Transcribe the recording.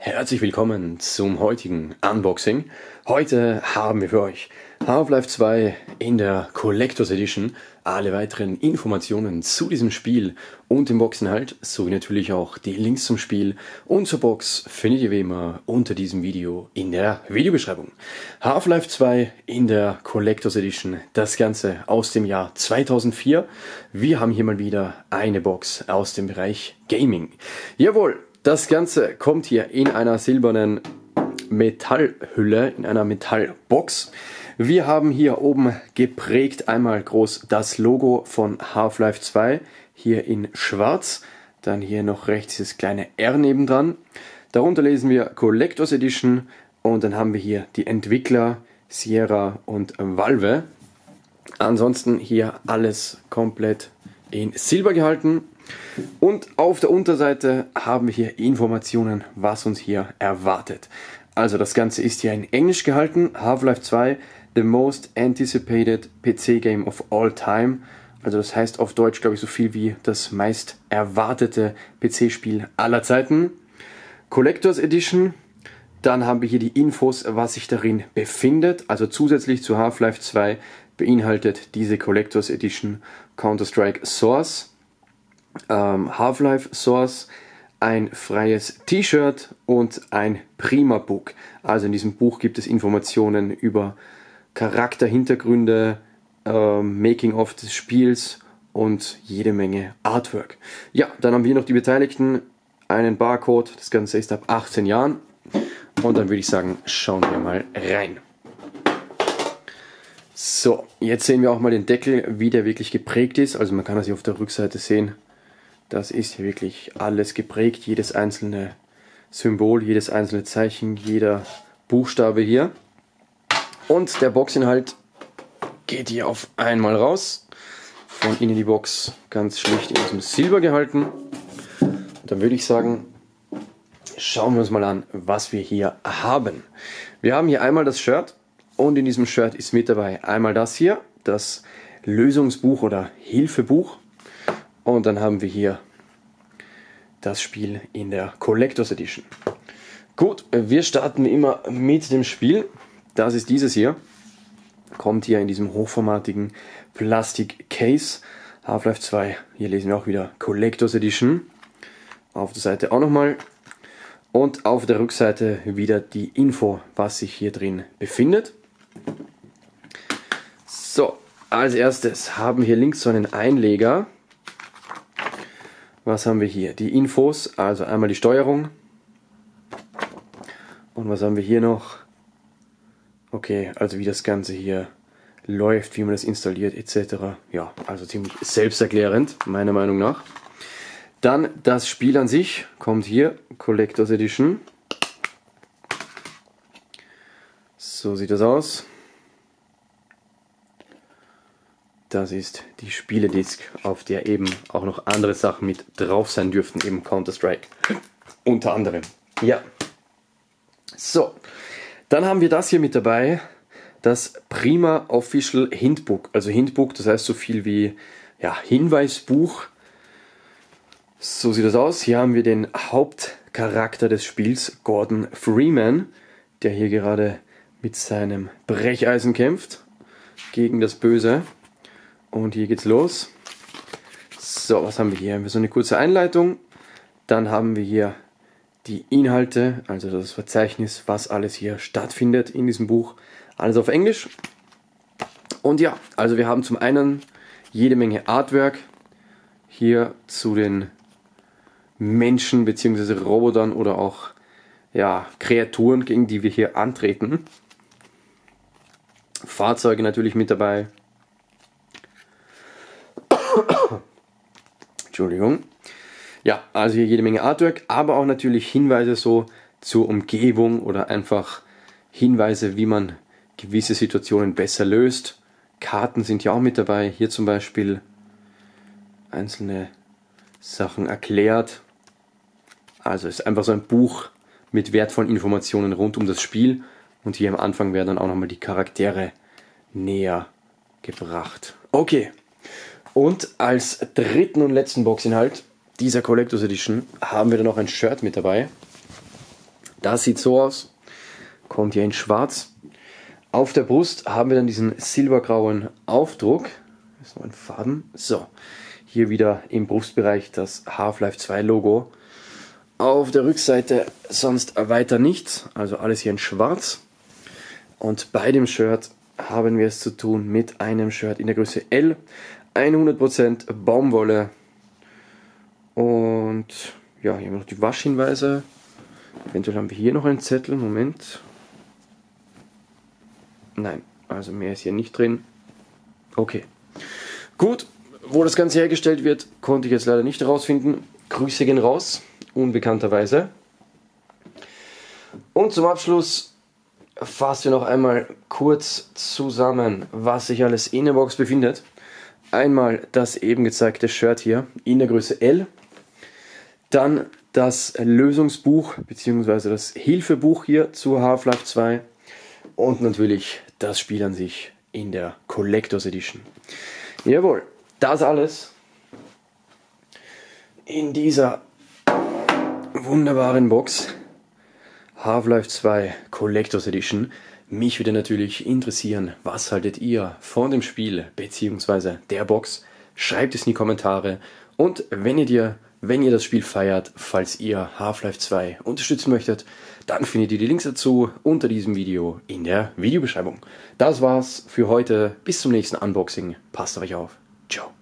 Herzlich willkommen zum heutigen Unboxing. Heute haben wir für euch Half-Life 2 in der Collectors Edition. Alle weiteren Informationen zu diesem Spiel und dem Boxinhalt, sowie natürlich auch die Links zum Spiel und zur Box findet ihr wie immer unter diesem Video in der Videobeschreibung. Half-Life 2 in der Collectors Edition, das Ganze aus dem Jahr 2004. Wir haben hier mal wieder eine Box aus dem Bereich Gaming. Jawohl! Das Ganze kommt hier in einer silbernen Metallhülle, in einer Metallbox. Wir haben hier oben geprägt einmal groß das Logo von Half-Life 2, hier in schwarz. Dann hier noch rechts dieses kleine R nebendran. Darunter lesen wir Collectors Edition und dann haben wir hier die Entwickler Sierra und Valve. Ansonsten hier alles komplett in Silber gehalten. Und auf der Unterseite haben wir hier Informationen, was uns hier erwartet. Also das Ganze ist hier in Englisch gehalten. Half-Life 2, the most anticipated PC game of all time. Also das heißt auf Deutsch, glaube ich, so viel wie das meist erwartete PC-Spiel aller Zeiten. Collectors Edition. Dann haben wir hier die Infos, was sich darin befindet. Also zusätzlich zu Half-Life 2 beinhaltet diese Collectors Edition Counter-Strike Source, Half-Life Source, ein freies T-Shirt und ein Prima-Book. Also in diesem Buch gibt es Informationen über Charakter, Hintergründe, Making-of des Spiels und jede Menge Artwork. Ja, dann haben wir noch die Beteiligten, einen Barcode, das Ganze ist ab 18 Jahren. Und dann würde ich sagen, schauen wir mal rein. So, jetzt sehen wir auch mal den Deckel, wie der wirklich geprägt ist. Also man kann das hier auf der Rückseite sehen. Das ist hier wirklich alles geprägt, jedes einzelne Symbol, jedes einzelne Zeichen, jeder Buchstabe hier. Und der Boxinhalt geht hier auf einmal raus. Von innen die Box ganz schlicht in diesem Silber gehalten. Und dann würde ich sagen, schauen wir uns mal an, was wir hier haben. Wir haben hier einmal das Shirt und in diesem Shirt ist mit dabei einmal das hier, das Lösungsbuch oder Hilfebuch. Und dann haben wir hier das Spiel in der Collectors Edition. Gut, wir starten immer mit dem Spiel. Das ist dieses hier. Kommt hier in diesem hochformatigen Plastik-Case. Half-Life 2, hier lesen wir auch wieder Collectors Edition. Auf der Seite auch nochmal. Und auf der Rückseite wieder die Info, was sich hier drin befindet. So, als erstes haben wir hier links so einen Einleger. Was haben wir hier? Die Infos, also einmal die Steuerung. Und was haben wir hier noch? Okay, also wie das Ganze hier läuft, wie man das installiert etc. Ja, also ziemlich selbsterklärend, meiner Meinung nach. Dann das Spiel an sich kommt hier, Collectors Edition. So sieht das aus. Das ist die Spieledisk, auf der eben auch noch andere Sachen mit drauf sein dürften, eben Counter-Strike unter anderem. Ja. So, dann haben wir das hier mit dabei, das Prima Official Hintbook. Also Hintbook, das heißt so viel wie ja, Hinweisbuch. So sieht das aus. Hier haben wir den Hauptcharakter des Spiels, Gordon Freeman, der hier gerade mit seinem Brecheisen kämpft gegen das Böse. Und hier geht's los. So, was haben wir hier? Haben wir so eine kurze Einleitung. Dann haben wir hier die Inhalte, also das Verzeichnis, was alles hier stattfindet in diesem Buch. Alles auf Englisch. Und ja, also wir haben zum einen jede Menge Artwork hier zu den Menschen bzw. Robotern oder auch ja, Kreaturen, gegen die wir hier antreten. Fahrzeuge natürlich mit dabei. Entschuldigung. Ja, also hier jede Menge Artwork, aber auch natürlich Hinweise so zur Umgebung oder einfach Hinweise, wie man gewisse Situationen besser löst. Karten sind ja auch mit dabei. Hier zum Beispiel einzelne Sachen erklärt. Also es ist einfach so ein Buch mit wertvollen Informationen rund um das Spiel. Und hier am Anfang werden dann auch nochmal die Charaktere näher gebracht. Okay. Und als dritten und letzten Boxinhalt dieser Collectors Edition haben wir dann noch ein Shirt mit dabei. Das sieht so aus, kommt hier in schwarz. Auf der Brust haben wir dann diesen silbergrauen Aufdruck. Das ist noch ein Faden. So, hier wieder im Brustbereich das Half-Life 2 Logo. Auf der Rückseite sonst weiter nichts, also alles hier in schwarz. Und bei dem Shirt haben wir es zu tun mit einem Shirt in der Größe L, 100% Baumwolle. Und ja, hier haben wir noch die Waschhinweise. Eventuell haben wir hier noch einen Zettel, Moment. Nein, also mehr ist hier nicht drin. Okay, gut, wo das Ganze hergestellt wird, konnte ich jetzt leider nicht herausfinden. Grüße gehen raus, unbekannterweise. Und zum Abschluss fassen wir noch einmal kurz zusammen, was sich alles in der Box befindet. Einmal das eben gezeigte Shirt hier in der Größe L. Dann das Lösungsbuch bzw. das Hilfebuch hier zu Half-Life 2. Und natürlich das Spiel an sich in der Collectors Edition. Jawohl, das alles in dieser wunderbaren Box. Half-Life 2 Collectors Edition. Mich würde natürlich interessieren, was haltet ihr von dem Spiel bzw. der Box? Schreibt es in die Kommentare. Und wenn ihr das Spiel feiert, falls ihr Half-Life 2 unterstützen möchtet, dann findet ihr die Links dazu unter diesem Video in der Videobeschreibung. Das war's für heute. Bis zum nächsten Unboxing. Passt auf euch auf. Ciao.